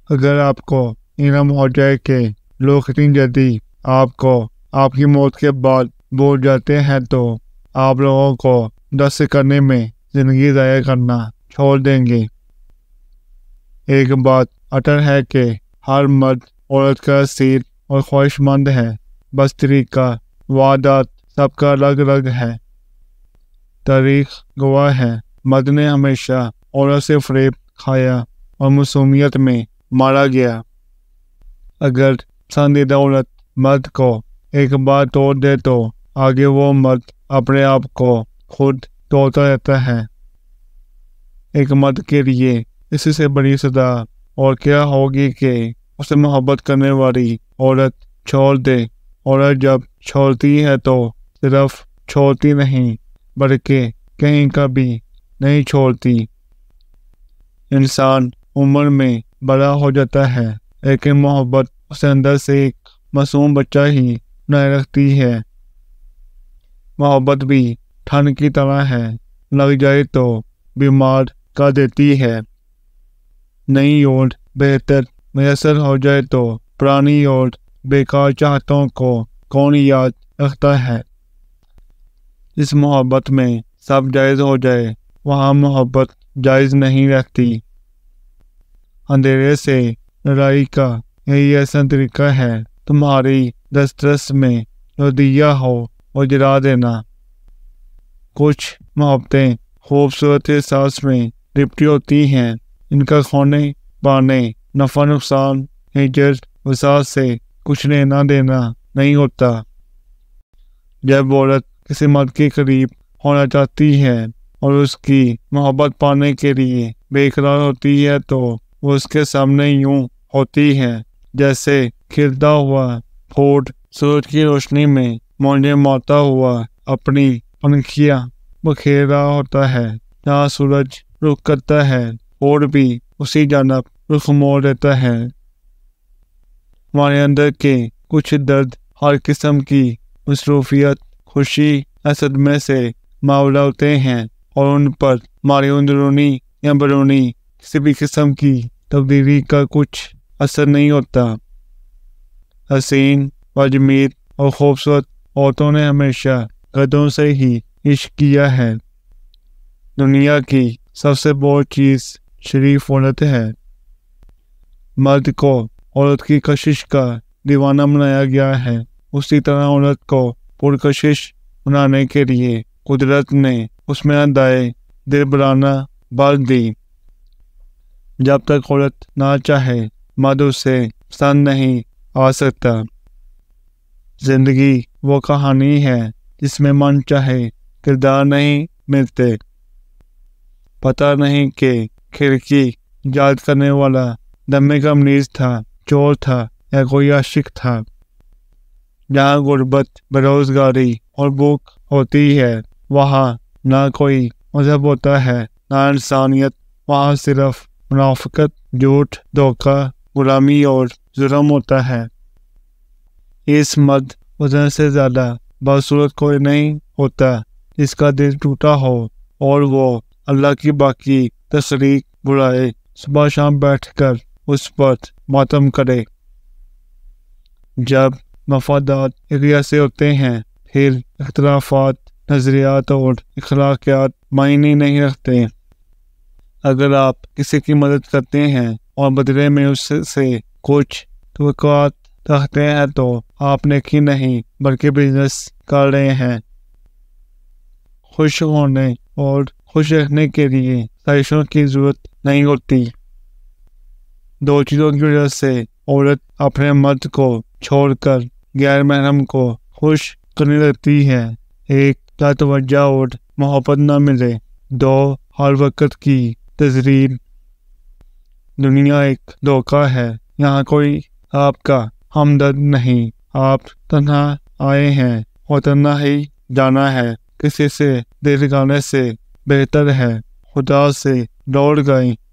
اگر آپ کو علم ہو جائے کہ لوگ کتنی جلدی آپ کو آپ کی موت کے بعد بھول جاتے ہیں تو آپ لوگوں کو دست کرنے میں زندگی ضائع کرنا چھوڑ دیں گے۔ ایک بات اٹل ہے کہ ہر مرد عورت کا اسیر اور خواہش مند ہے، بس طریقہ وعدات سب کا الگ الگ ہے۔ تاریخ گواہ ہے مرد نے ہمیشہ عورت سے فریب کھایا اور معصومیت میں مارا گیا۔ اگر پسندیدہ عورت مرد کو ایک بار توڑ دے تو آگے وہ مرد اپنے آپ کو خود توڑتا رہتا ہے۔ ایک مرد کے لیے اس سے بڑی سزا اور کیا ہوگی کہ اسے محبت کرنے والی عورت چھوڑ دے۔ عورت جب چھوڑتی ہے تو صرف چھوڑتی نہیں بلکہ کہیں کبھی نہیں چھوڑتی۔ انسان عمر میں بڑا ہو جاتا ہے لیکن محبت اسے اندر سے ایک معصوم بچہ ہی بنائے رکھتی ہے۔ محبت بھی ٹھنڈ کی طرح ہے، لگ جائے تو بیمار کر دیتی ہے۔ نئی اور بہتر میسر ہو جائے تو پرانی اور بیکار چاہتوں کو کون یاد رکھتا ہے۔ اس محبت میں سب جائز ہو جائے وہاں محبت جائز نہیں رہتی۔ اندھیرے سے لڑائی کا یہی ایسا طریقہ ہے تمہاری دسترس میں جو دیا ہو وہ جلا دینا۔ کچھ محبتیں خوبصورت احساس میں لپٹی ہوتی ہیں، ان کا کھونے پانے نفع نقصان ہجر وصال سے کچھ لینا دینا نہیں ہوتا۔ جب عورت کسی مرد کے قریب ہونا چاہتی ہے اور اس کی محبت پانے کے لیے بے قرار ہوتی ہے تو وہ اس کے سامنے یوں ہوتی ہے جیسے کھلتا ہوا پھول سورج کی روشنی میں موجیں مارتا ہوا اپنی پنکھیاں بکھیر رہا ہوتا ہے۔ جہاں سورج رخ کرتا ہے پھول بھی اسی جانب رخ موڑ دیتا ہے۔ ہمارے اندر کے کچھ درد ہر قسم کی مصروفیت خوشی صدمے سے معاوضہ ہوتے ہیں اور ان پر ہماری اندرونی یا بیرونی کسی بھی قسم کی تبدیلی کا کچھ اثر نہیں ہوتا۔ حسین وجمید اور خوبصورت عورتوں نے ہمیشہ قدروں سے ہی عشق کیا ہے۔ دنیا کی سب سے بڑی چیز شریف عورت ہے۔ مرد کو عورت کی کشش کا دیوانہ بنایا گیا ہے، اسی طرح عورت کو پرکشش بنانے کے لیے قدرت نے اس میں ادائے دلبرانہ بھر دی۔ جب تک عورت نہ چاہے مرد اسے پسند نہیں آ سکتا۔ زندگی وہ کہانی ہے جس میں من چاہے کردار نہیں ملتے۔ پتہ نہیں کہ کھڑکی یاد کرنے والا دمے کا مریض تھا، چور تھا یا کوئی عاشق تھا۔ جہاں غربت بےروزگاری اور بھوک ہوتی ہے وہاں نہ کوئی مذہب ہوتا ہے نہ انسانیت، وہاں صرف منافقت، جھوٹ، دھوکہ، غلامی اور ظلم ہوتا ہے۔ اس مرد وزن سے زیادہ بدصورت کوئی نہیں ہوتا جس کا دل ٹوٹا ہو اور وہ اللہ کی باقی تخلیق برائے صبح شام بیٹھ کر اس پر ماتم کرے۔ جب مفادات ایک جیسے ہوتے ہیں پھر اختلافات نظریات اور اخلاقیات معنی نہیں رکھتے۔ اگر آپ کسی کی مدد کرتے ہیں اور بدلے میں اس سے کچھ توقعات رکھتے ہیں تو آپ نیکی نہیں بلکہ بزنس کر رہے ہیں۔ خوش ہونے اور خوش رکھنے کے لیے سازشوں کی ضرورت نہیں ہوتی۔ دو چیزوں کی وجہ سے عورت اپنے مرد کو چھوڑ کر غیر محرم کو خوش کرنے لگتی ہے۔ ایک، کیا توجہ اور محبت نہ ملے۔ دو، ہر وقت کی تذلیل۔ دنیا ایک دھوکہ ہے، یہاں کوئی آپ کا ہمدرد نہیں، آپ تنہا آئے ہیں اور تنہا ہی جانا ہے۔ کسی سے دل لگانے سے بہتر ہے خدا سے دوڑ گئے